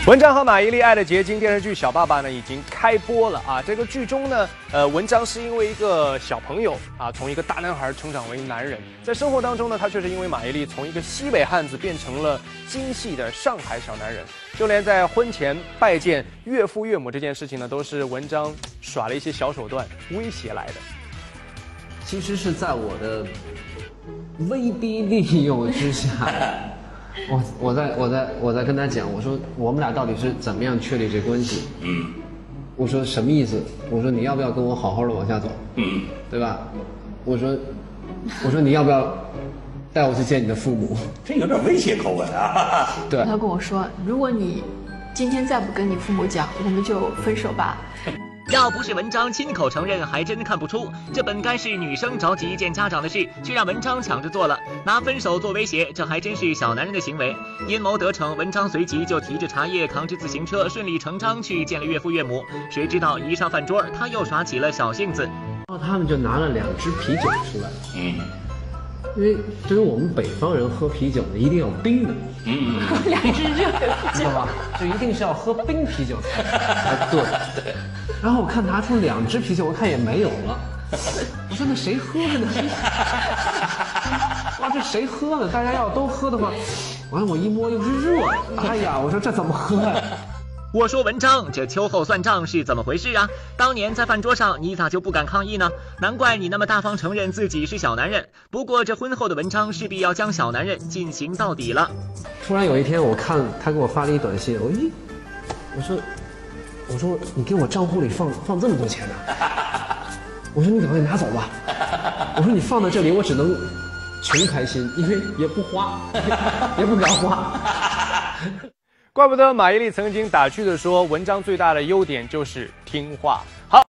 文章和马伊琍爱的结晶电视剧《小爸爸》呢已经开播了啊。这个剧中呢，文章是因为一个小朋友啊，从一个大男孩成长为男人，在生活当中呢，他却是因为马伊琍从一个西北汉子变成了精细的上海小男人。就连在婚前拜见岳父岳母这件事情呢，都是文章耍了一些小手段威胁来的。 其实是在我的威逼利诱之下。我在跟他讲，我说我们俩到底是怎么样确立这关系？我说什么意思？我说你要不要跟我好好的往下走？对吧？我说你要不要带我去见你的父母？ 这有点威胁口吻啊！ 对， 他跟我说，如果你今天再不跟你父母讲，我们就分手吧。 要不是文章亲口承认，还真看不出，这本该是女生着急见家长的事，却让文章抢着做了，拿分手做威胁，这还真是小男人的行为。阴谋得逞，文章随即就提着茶叶，扛着自行车，顺理成章去见了岳父岳母。谁知道一上饭桌，他又耍起了小性子， 然后他们就拿了2支啤酒出来。因为对于我们北方人喝啤酒呢，一定要冰的。 2支热的啤酒， 知道吧？就一定是要喝冰啤酒才对。然后我看拿出2支啤酒，我看也没有了。我说那谁喝的呢？哇，这谁喝的？大家要都喝的话，完了我一摸又是热的。哎呀，我说这怎么喝呀？ 我说文章，这秋后算账是怎么回事啊？当年在饭桌上你咋就不敢抗议呢？难怪你那么大方承认自己是小男人。不过这婚后的文章势必要将小男人进行到底了。 突然有一天我看他给我发了一短信，我说你给我账户里放这么多钱呢？我说你赶快拿走吧。我说你放在这里我只能穷开心，因为也不花，也不敢花。 怪不得马伊琍曾经打趣的说，文章最大的优点就是听话。好。